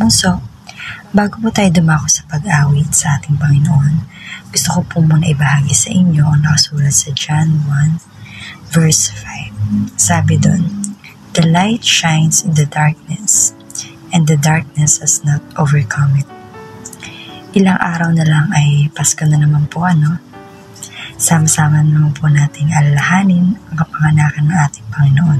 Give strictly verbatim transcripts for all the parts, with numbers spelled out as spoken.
bunso, bago po tayo dumako sa pag-awit sa ating Panginoon, gusto ko po muna ibahagi sa inyo ang nakasulat sa John one, verse five. Sabi doon, "The light shines in the darkness, and the darkness has not overcome it." Ilang araw na lang ay Pasko na naman po, ano? Sama-sama naman po nating alalahanin ang kapanganakan ng ating Panginoon.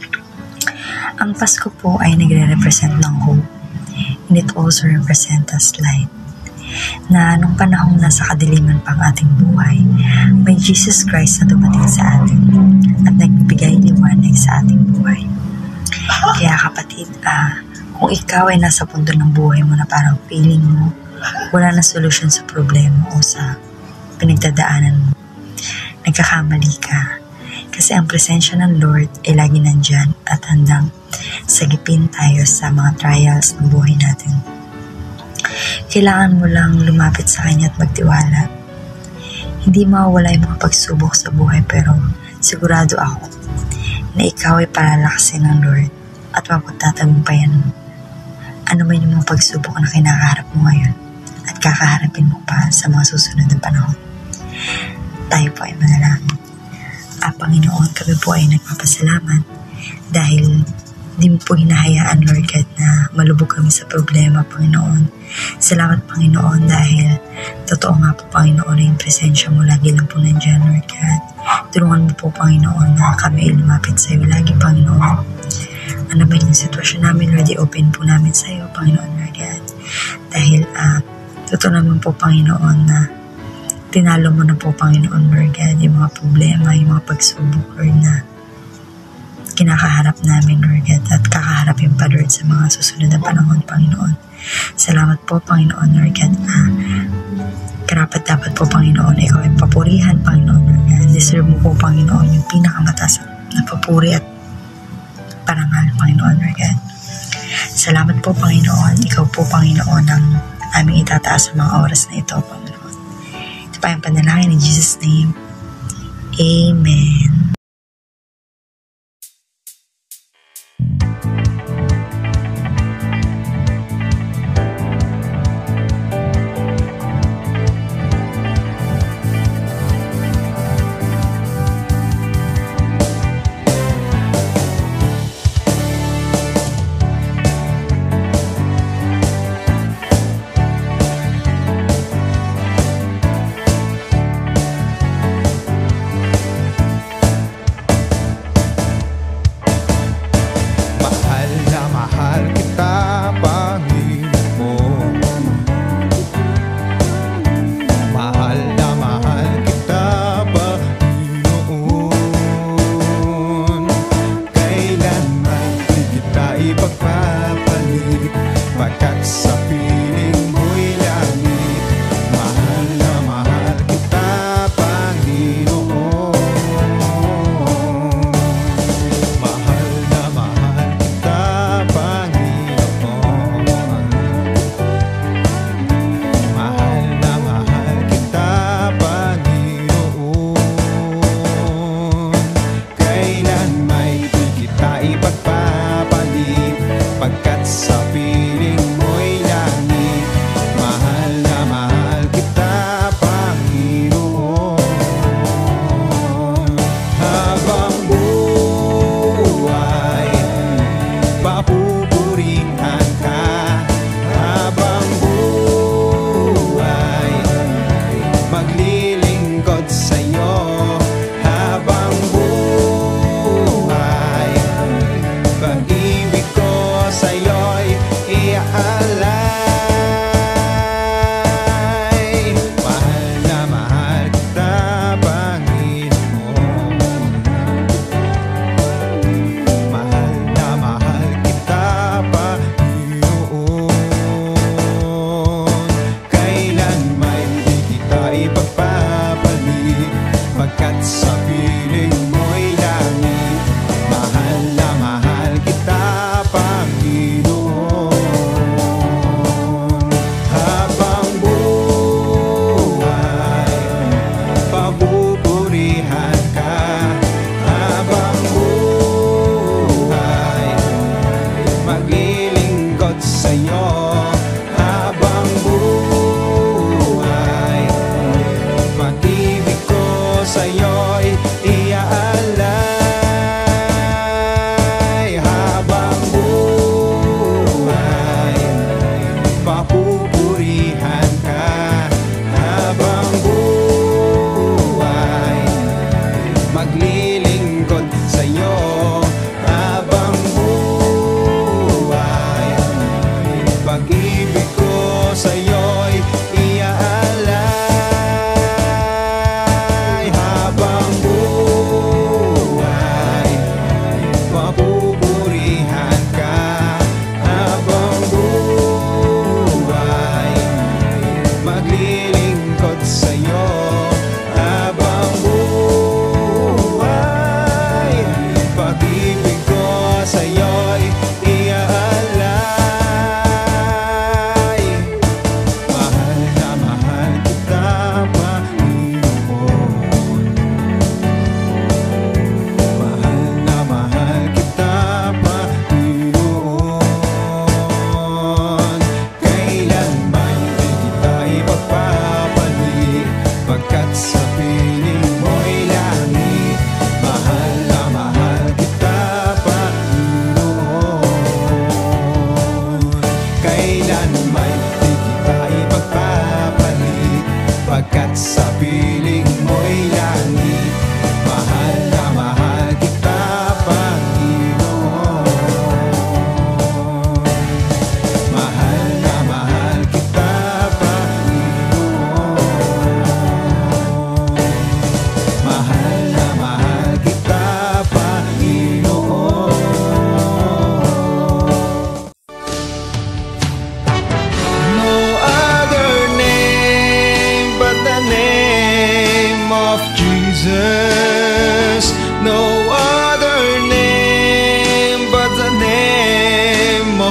Ang Pasko po ay nagre-represent ng hope, and it also represents as light. Na nung panahong nasa kadiliman pang ating buhay, may Jesus Christ na dumating sa atin at nagbibigay liwanag sa ating buhay. Kaya kapatid, ah, kung ikaw ay nasa punto ng buhay mo na parang feeling mo, wala na solusyon sa problema o sa pinagdadaanan mo, nagkakamali ka. Kasi ang presensya ng Lord ay lagi nandyan at handang sagipin tayo sa mga trials ng buhay natin. Kailangan mo lang lumapit sa Kanya at magtiwala. Hindi mawawala yung mga pagsubok sa buhay, pero sigurado ako na ikaw ay palalakasin ng Lord at mapagtatagumpayan mo. Ano man yung mga pagsubok na kinakaharap mo ngayon at kakaharapin mo pa sa mga susunod na panahon. Tayo po ay manalangin. Ah, Panginoon, kami po ay nagpapasalamat dahil di mo po hinahayaan, Lord God, na malubog kami sa problema, Panginoon. Salamat, Panginoon, dahil totoo nga po, Panginoon, na yung presensya mo lagi lang po nandyan, Lord God. Tulungan mo po, Panginoon, na kami ay lumapit sa iyo lagi, Panginoon. Ano ba yung sitwasyon namin, Lord, i-open po namin sa iyo, Panginoon, Lord God. Dahil, ah, totoo naman po, Panginoon, na tinalo mo na po, Panginoon, Lord God, yung mga problema, yung mga pagsubok, Lord, na kinakaharap namin, Lord God, at kakaharapin pa, Lord, sa mga susunod na panahon, Panginoon. Salamat po, Panginoon, Lord God, na karapat dapat po, Panginoon, ikaw ay papurihan, Panginoon, Lord God. Deserve mo po, Panginoon, yung pinakamataas na papuri at parangal, Panginoon, Lord God. Salamat po, Panginoon. Ikaw po, Panginoon, ang aming itataas sa mga oras na ito, Panginoon. Pa yung panalangin in Jesus' name. Amen. Mahal na mahal kita, Panginoon.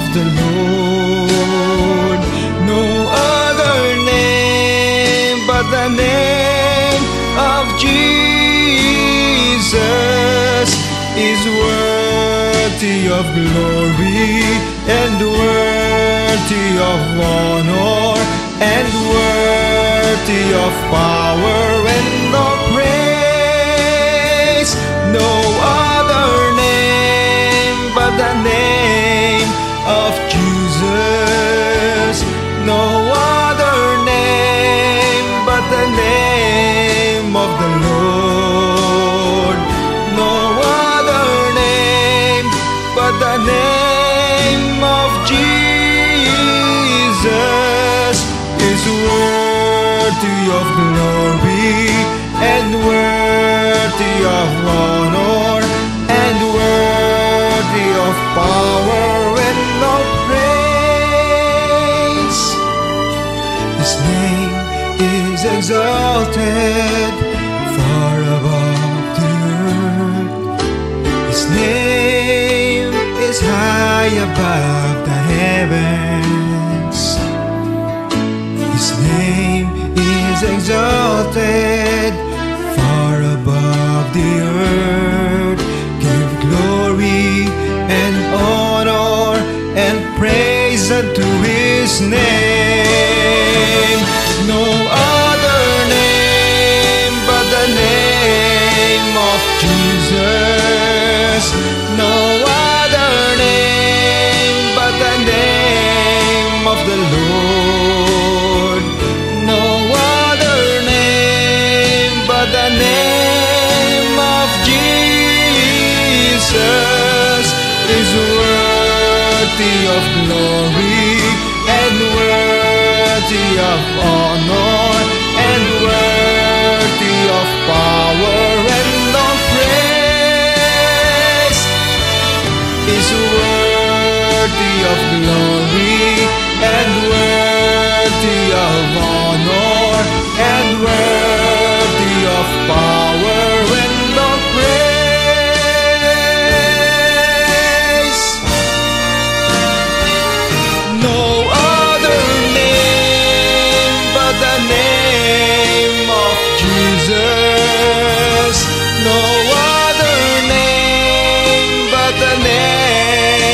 the Lord. No other name but the name of Jesus is worthy of glory and worthy of honor and worthy of power and of praise. No other name but the name of Jesus. No other name but the name of the Lord. No other name but the name of Jesus is worthy of glory and worthy of honor and worthy of power and of praise. His name is exalted far above the earth. His name is high above the heavens. His name is exalted far above the earth. Give glory and honor and praise unto His name. No other name but the name of Jesus. No other name but the name of the Lord. No other name but the name of Jesus is worthy of glory and worthy of honor and worthy of power and of praise. Is worthy of glory and worthy of honor and worthy of power and of praise. No other name but the name of Jesus. No other name but the name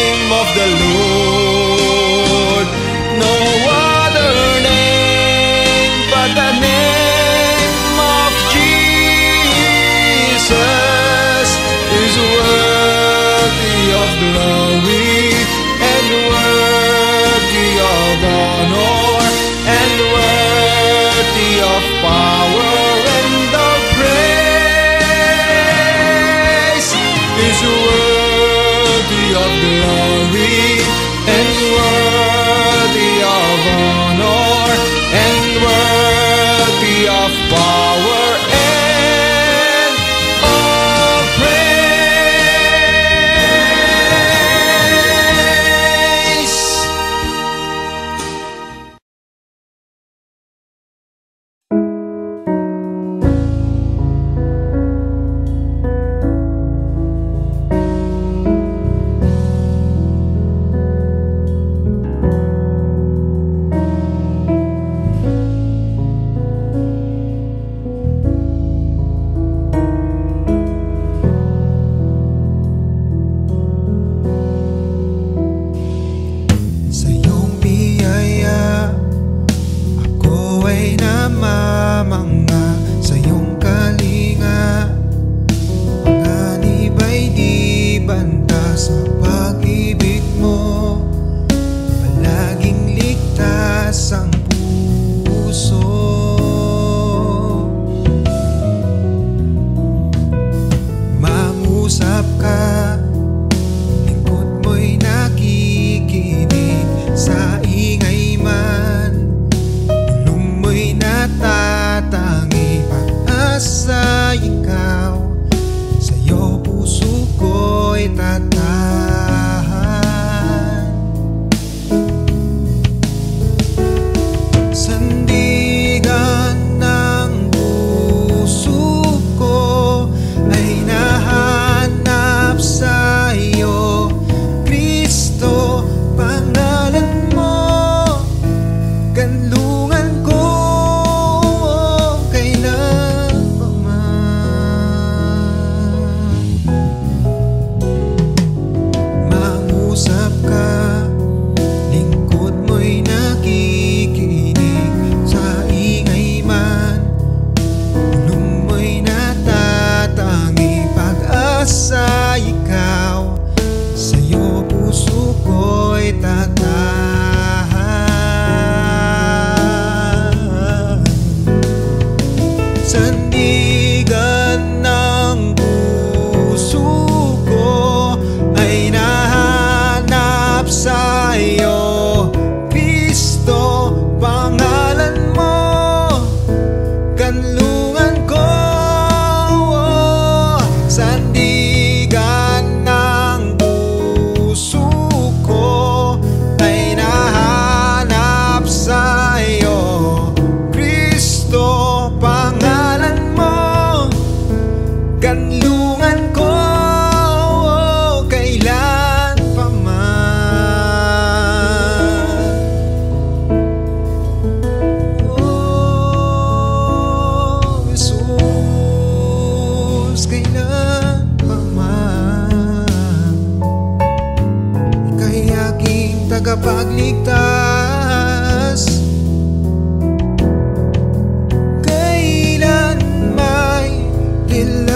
tagapagligtas. Kailan may kailan